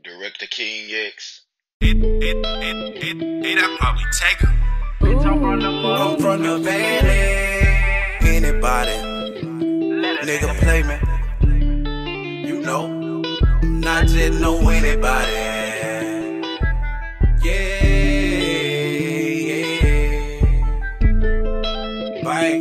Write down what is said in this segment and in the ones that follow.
Director King X. I'd probably take her. I'm from the valley. Anybody, nigga play me. You know, I'm not just no anybody. Yeah. Bang.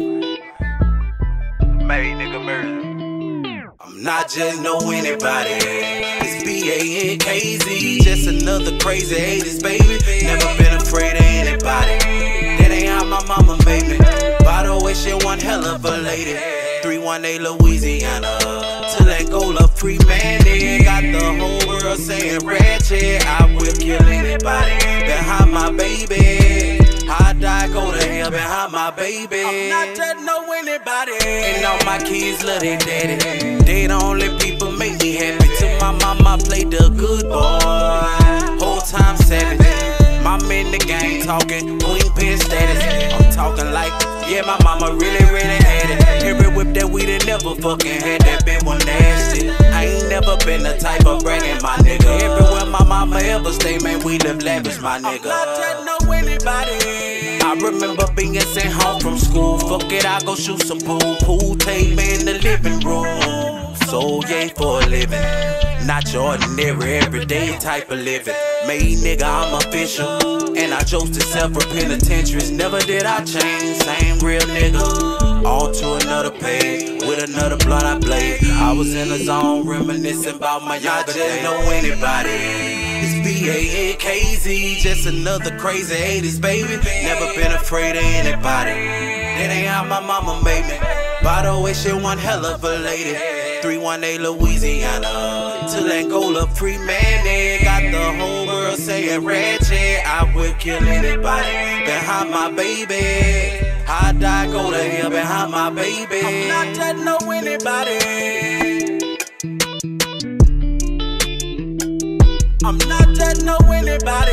Made nigga murder. I'm not just no anybody. It's BankzVersion, just another crazy 80s baby. Never been afraid of anybody. That ain't how my mama made me. By the way, she one hell of a lady. 318 Louisiana, till Angola free man. They got the whole world saying ratchet. I will kill anybody behind my baby. I die, go to hell behind my baby. I'm not just no anybody. And all my kids love their daddy. They the only people make me happy. Till my mama played the good boy. Whole time savage. My men the gang talking queen pin status. I'm talking like, yeah, my mama really had it. Every whip that we done never fucking had, that been one nasty. I ain't never been the type of bragging, my nigga. Everywhere my mama ever stay, man, we live lavish, my nigga. I'm not just no anybody. I remember being sent home from school. Fuck it, I go shoot some pool. Pool tape in the living room. So yeah, for a living. Not your ordinary, everyday type of living. Made nigga, I'm official. And I chose to separate penitentiaries. Never did I change, same real nigga. On to another page, with another blunt I played. I was in the zone, reminiscing about my younger days. Just know anybody. It's BankzVersion, just another crazy 80s baby. Never been afraid of anybody. That ain't how my mama made me. By the way, she one hell of a lady. 318 Louisiana, till Angola free man. They got the whole world saying ratchet. I will kill anybody behind my baby. I die, go to hell behind my baby. I'm not just no anybody. I'm not just no anybody.